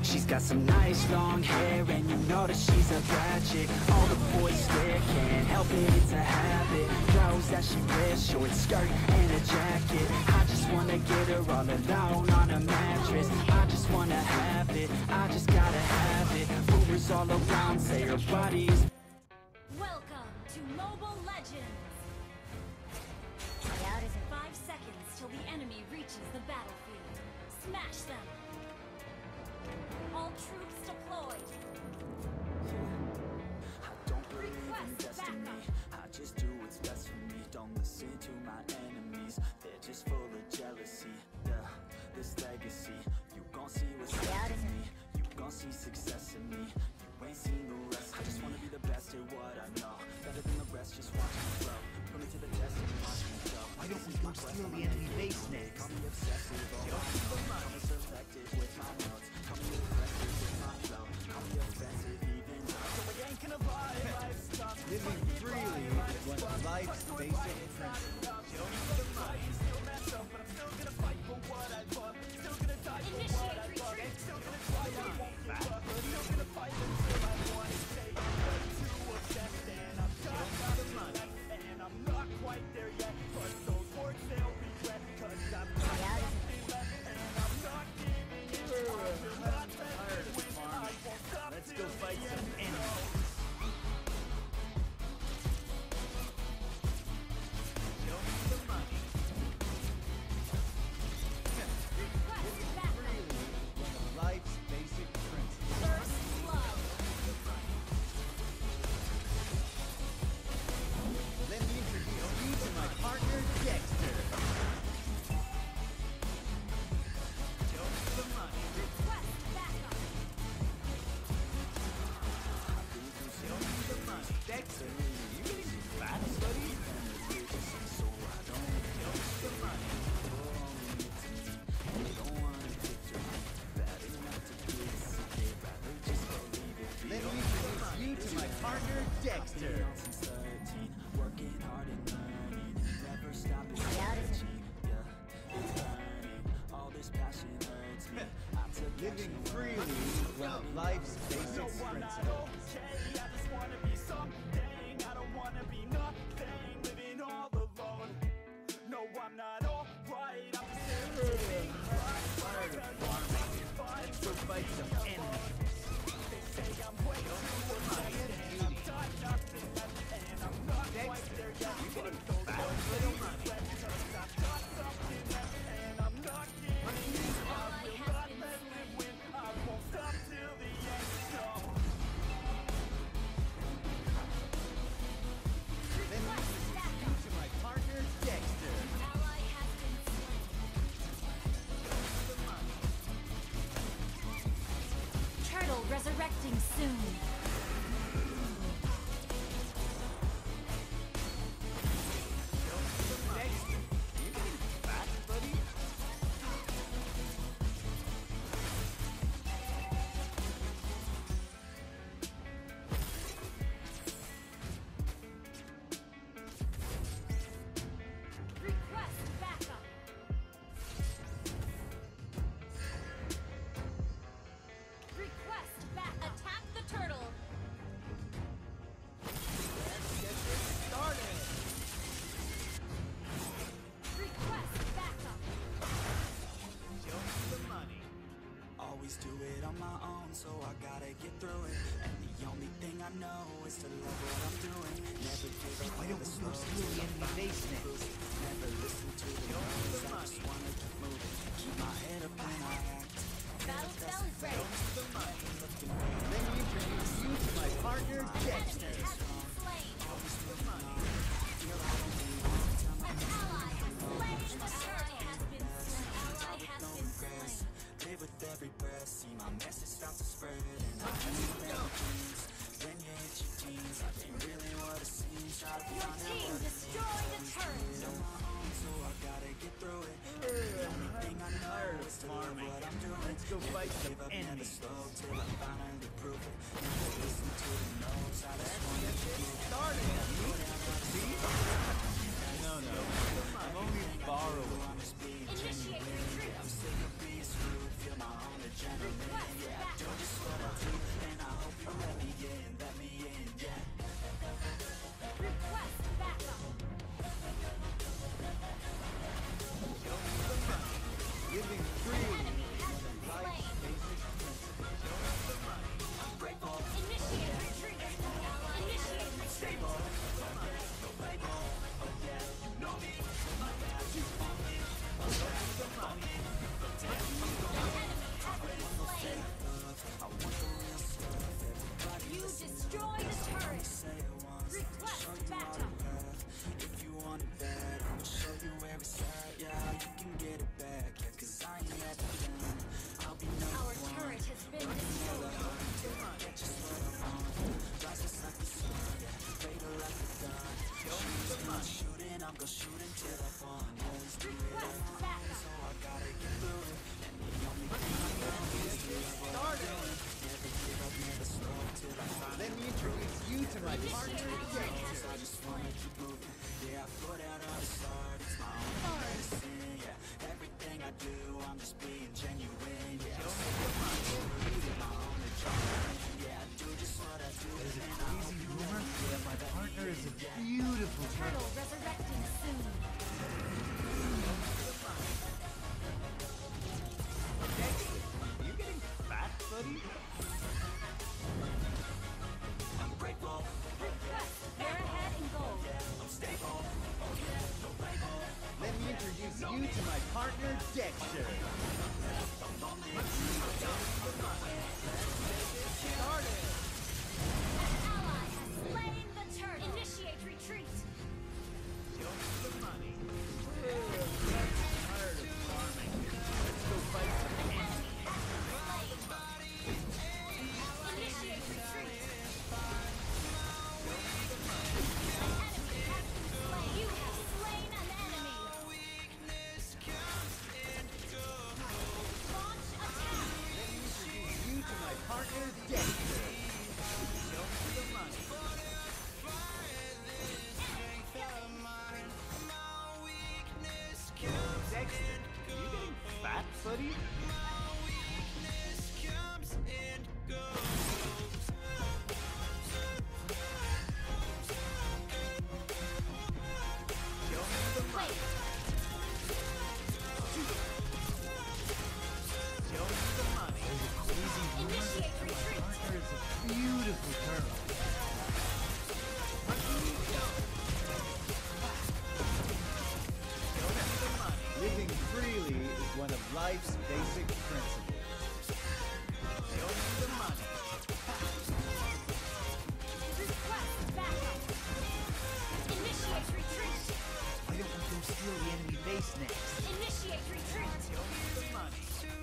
She's got some nice long hair, and you know that she's a bad chick. All the boys stare, can't help it, it's a habit. Clothes that she wears, short skirt and a jacket. I just wanna get her all alone on a mattress. I just wanna have it, I just gotta have it. Rumors all around say her body is... Welcome to Mobile Legends! 5 seconds till the enemy reaches the battlefield. Smash them! All troops deployed! I don't believe in destiny, I just do what's best for me. Don't listen to my enemies, they're just full of jealousy. Yeah, this legacy, you gon' see what's left of me. You gon' see success in me, you ain't seen the rest of me. I just wanna be the best at what I know, better than the rest, just watch me grow. Put me to the test and watch me go. Why don't we go steal the enemy base next? Call me obsessive, call me selective with my notes. Call me aggressive with my flow. Call me offensive even though so I ain't gonna lie, life's tough. Living freely is one of life's basic principles. Still mess up, but I'm still gonna fight for what I love. Still gonna die for what I love. Still gonna try, I won't give up. Still gonna fight until I want to stay. But too obsessed, and I've got nothing left. And I'm not quite there yet, but those words they'll regret. Cause I've got nothing left, and I'm not giving in. I will not let it win. I won't stop. Let's go fight some enemies. Show me the money. Living freely is one of life's basic principles. First love! Let me introduce you to my partner, Dexter. Show me the money. Request backup! Show me the money. Dexter, you getting some fat, buddy? Show me the money. Let me introduce you to my partner, Dexter. Working hard and learning, never stopping searching. Yeah, it's burning. All this passion hurts me. I took Living action freely is one of life's basic no, I'm not principles. okay. I just wanna be something. I don't wanna be nothing. Living all alone. No, I'm not alright. I'm just living right. Let's go fight some enemies. They say I'm way too obsessed, and I've got nothing left, and I'm not quite there yet. You But getting those fat, words little they money. regret, 'cause I've got something left, and I'm not giving in. I will not let them win. I won't stop till the end. No. Let me introduce you to my partner, Dexter. Ally has been slain. The money. Turtle resurrecting soon. Dexter, you getting fat, buddy? Request backup! Request back! Attack the turtle! Let's get this started. Request backup! Show me the money. Always do it on my own, so I gotta get through it. And the only thing I know is to love what I'm doing. Never give up. Why don't we go steal the enemy base next? Never listen to the noise. I just wanna keep moving. Keep my head up when I act. Battle spell is ready! The money. Let me introduce you to my partner, Dexter. Enemy has been slain! The money. An ally has slain the turtle! Has been slain! Ally has been slain! Live with every breath. See my message start to spread. And I dream dreams. When you hit your teens, I ain't really what it seems. Try to be Your on that team road. destroyed a turret! On my own, so I gotta get through it. The only thing I know is to love what I'm doing. Let's go fight some Give up, never enemies. slow till I finally prove it. money. Request backup. Let me introduce you to my partner, Dexter. There's a crazy rumor that my partner is a beautiful girl. Turtle resurrecting soon. Dexter, you getting fat, buddy? Request they're ahead in gold. Let me introduce you to my partner, Dexter. An ally has slain the turtle. Initiate retreat. Show me the money. Tired of farming. Let's go fight some enemies. Initiate retreat. You have slain an enemy. Launch attack. Let me introduce you to my partner, Dexter. Show me the money. Dexter, you getting fat, buddy? Show me the money. Show me the money. There's a crazy rumor Initiate that my retreat. partner is a beautiful girl. Show me the money. Living freely is one of life's basic principles. Show me the money. Request backup. Initiate retreat. Why don't we go steal the enemy base next? Initiate retreat. Show me the money.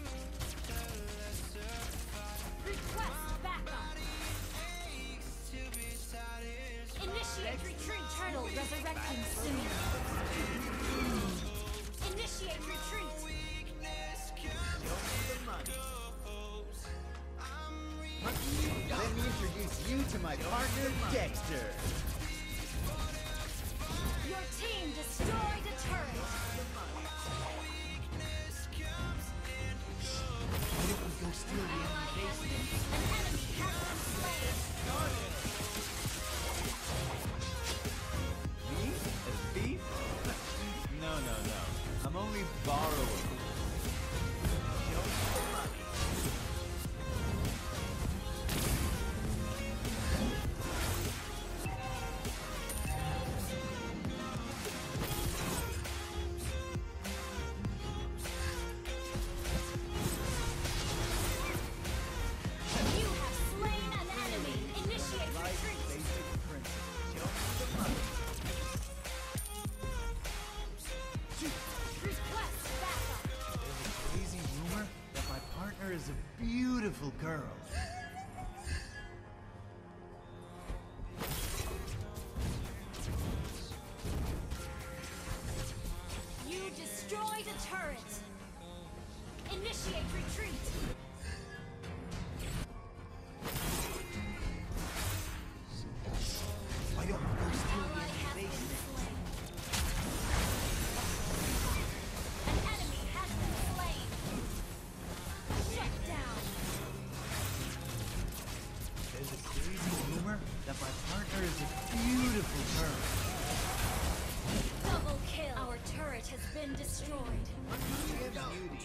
Request backup. Initiate retreat. Turtle resurrecting soon. Initiate retreat. Show me the money. Let me introduce you to my partner, Dexter. Your team destroyed a turret. Why don't we go steal the enemy base next? An enemy has been slain. Me? A thief? No. I'm only borrowing. Show me the money. You have slain an enemy. Initiate Life's retreat. basic principles. Show me the money. Request backup. There's a crazy rumor that my partner is a beautiful girl. You destroyed a turret. Initiate retreat. Why don't we go steal the Ally enemy has base been next? slain. An enemy has been slain. Shut down. There's a crazy rumor that my partner is a beautiful girl. Double kill. Our turret has been destroyed. Beauty.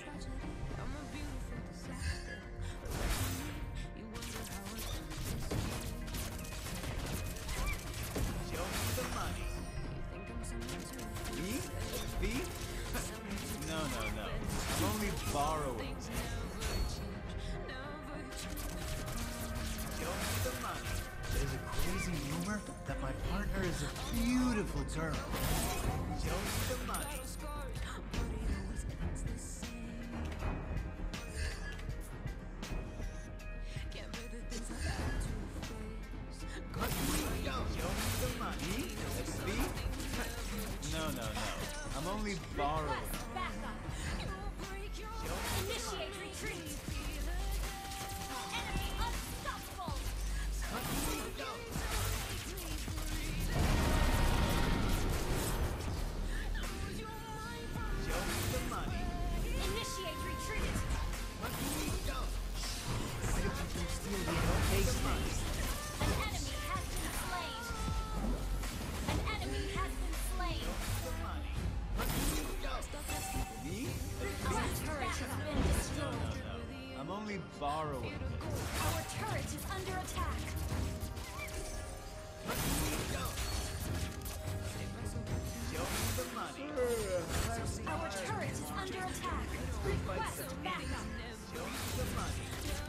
Show me the money. Me? A thief? No. I'm only borrowing. Show me the money. There's a crazy rumor that my partner is a beautiful girl. Show me the money. Show me the money. Me? A thief? no. I'm only borrowing. Request backup. Initiate retreat. Enemy unstoppable. Show me the money. Initiate retreat. Why don't you go steal the Take the money. An enemy has been slain. An enemy has been slain. The money. Me? Our turret has been destroyed. No. I'm only borrowing. Our turret is under attack. Show me the money. Our turret is under attack. Request backup. Show me the money.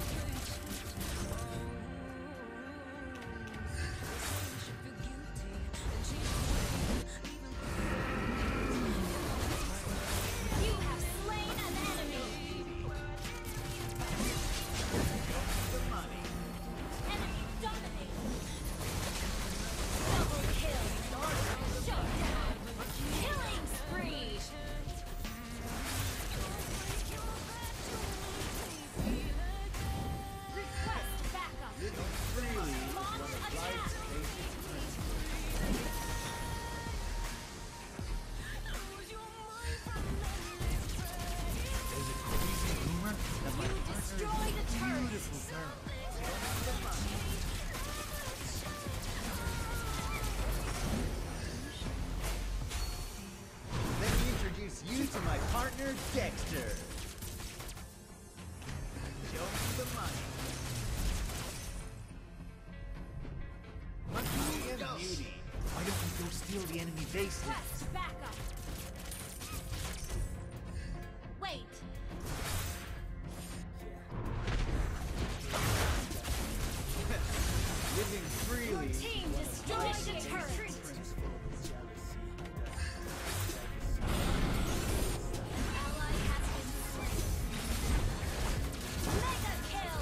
You have slain an enemy. The money. Enemy dominated. Double kill. Shutdown. Killing spree. Request backup. Launch attack. There's a crazy rumor that my partner Destroy is the a turret. beautiful girl. Let me introduce you to my partner, Dexter. Show me the money. Monkey and Go. Beauty. Why don't we go steal the enemy base? Request backup. Wait. Living Your freely. team destroyed the turret. Ally has been slain. Mega kill.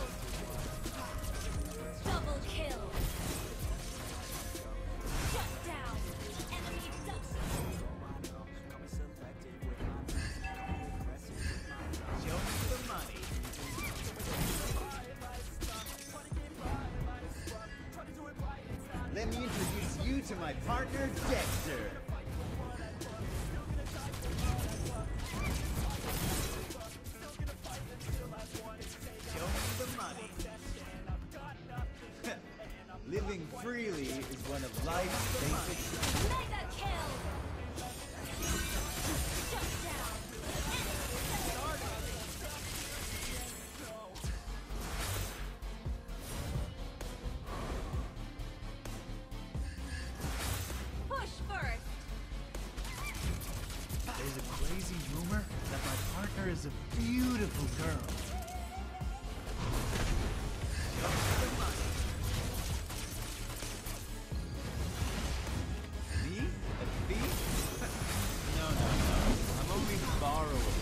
Double kill. Shut down. Enemy double. Show me the money. Let me introduce you to my partner, Dexter. Show me the money. Living freely is one of life's basic. Mega kill. Shut down. Push first. There's a crazy rumor that my partner is a beautiful girl. Show me the money. Me? A thief? No. I'm only borrowing.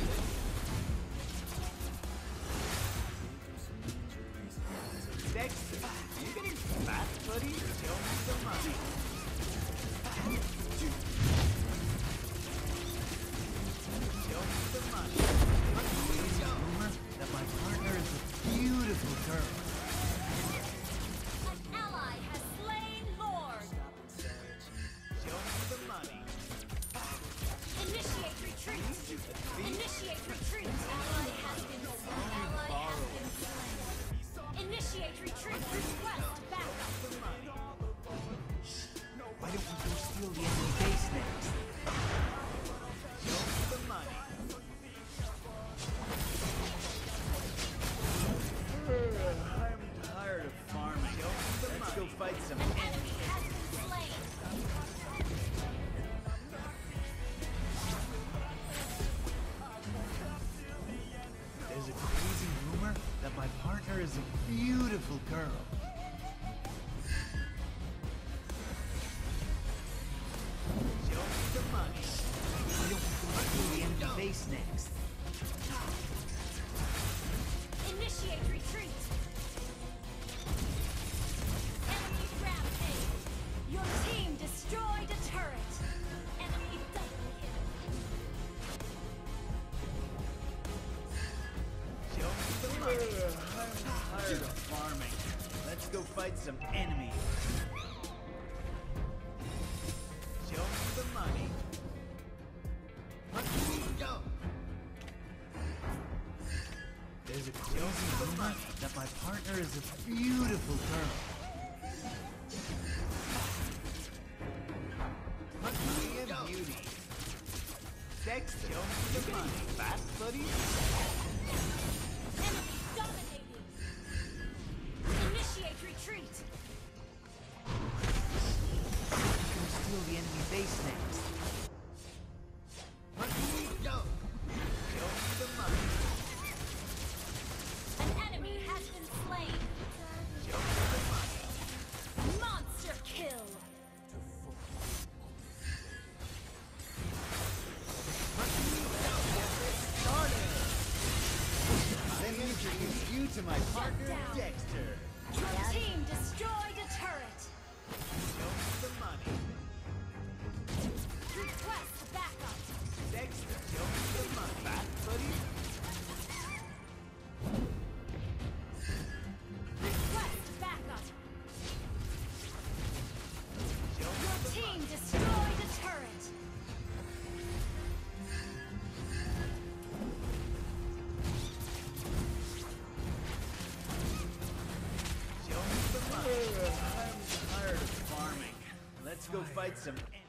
Dexter, are you getting fat, buddy? Show me the money. Show me the money. Crazy rumor that my partner is a beautiful girl. An ally has slain Lord. Show me the money. Initiate retreat. Initiate retreat. Ally has been slain. Ally has been slain. Initiate retreat. Request backup. Why don't we go steal the enemy base next? Show me the money. I'm tired of farming. Show me the Let's money. go fight some. An enemy has been slain. There's a crazy rumor that my partner is a beautiful girl. Show me the money. Why don't we go steal the enemy base next? Initiate retreat. Enemy rampage. some enemies. Show me the money. Let me go. There's a crazy rumor that my partner is a beautiful girl. Money and Go. beauty. Dexter, show me the money. Fast, buddy? Enemy dominating. Initiate retreat. We'll steal the enemy base next. Let me go. Show me the money. An enemy has been slain. Show me the money. Monster kill. Let me introduce you to my partner, down. Dexter. Your team destroyed a turret. Show me the money. Request backup. Dexter, show me the money. Fast, buddy? Request backup. Show me Your the team money. destroyed a turret. Show me the money. I'm tired of farming. Let's go fight some